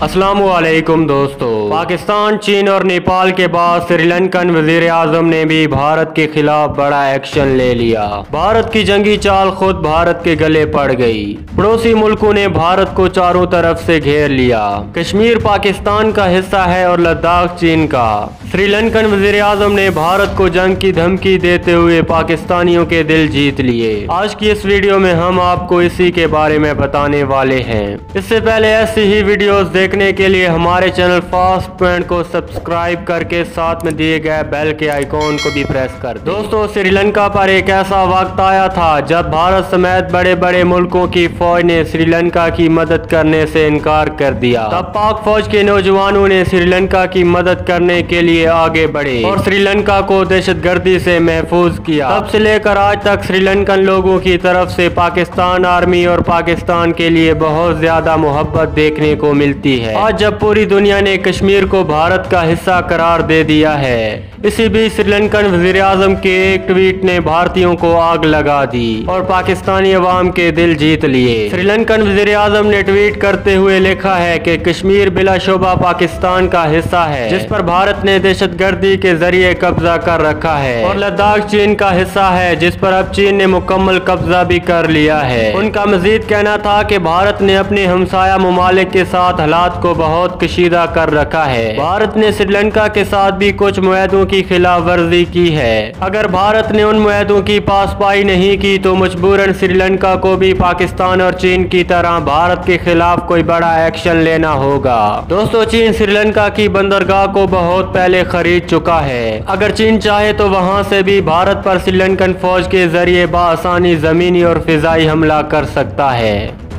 अस्सलामुअलैकुम दोस्तों, पाकिस्तान, चीन और नेपाल के बाद श्रीलंकन वजीर आजम ने भी भारत के खिलाफ बड़ा एक्शन ले लिया। भारत की जंगी चाल खुद भारत के गले पड़ गई। पड़ोसी मुल्कों ने भारत को चारों तरफ से घेर लिया। कश्मीर पाकिस्तान का हिस्सा है और लद्दाख चीन का। श्रीलंकन वजीर आजम ने भारत को जंग की धमकी देते हुए पाकिस्तानियों के दिल जीत लिए। आज की इस वीडियो में हम आपको इसी के बारे में बताने वाले हैं। इससे पहले ऐसी ही वीडियोस देखने के लिए हमारे चैनल फास्ट पॉइंट को सब्सक्राइब करके साथ में दिए गए बेल के आइकॉन को भी प्रेस कर दें। दोस्तों, श्रीलंका पर एक ऐसा वक्त आया था जब भारत समेत बड़े बड़े मुल्कों की फौज ने श्रीलंका की मदद करने से इनकार कर दिया। तब पाक फौज के नौजवानों ने श्रीलंका की मदद करने के लिए आगे बढ़े और श्रीलंका को दहशतगर्दी से महफूज किया। तब से लेकर आज तक श्रीलंकन लोगों की तरफ से पाकिस्तान आर्मी और पाकिस्तान के लिए बहुत ज्यादा मोहब्बत देखने को मिलती है। आज जब पूरी दुनिया ने कश्मीर को भारत का हिस्सा करार दे दिया है, इसी बीच श्रीलंकन वजीर आजम के एक ट्वीट ने भारतीयों को आग लगा दी और पाकिस्तानी अवाम के दिल जीत लिए। श्रीलंकन वजीर आजम ने ट्वीट करते हुए लिखा है कि कश्मीर बिलाशुबा पाकिस्तान का हिस्सा है जिस पर भारत ने दहशतगर्दी के जरिए कब्जा कर रखा है, और लद्दाख चीन का हिस्सा है जिस पर अब चीन ने मुकम्मल कब्जा भी कर लिया है। उनका मजीद कहना था कि भारत ने अपने हमसाया ममालिक के साथ हालात को बहुत कशीदा कर रखा है। भारत ने श्रीलंका के साथ भी कुछ मुआहदों की खिलाफ वर्जी की है। अगर भारत ने उन मुआहदों की पासपाई नहीं की तो मजबूरन श्रीलंका को भी पाकिस्तान और चीन की तरह भारत के खिलाफ कोई बड़ा एक्शन लेना होगा। दोस्तों, चीन श्रीलंका की बंदरगाह को बहुत पहले खरीद चुका है। अगर चीन चाहे तो वहां से भी भारत पर श्रीलंकन फौज के जरिए बआसानी जमीनी और फिजाई हमला कर सकता है।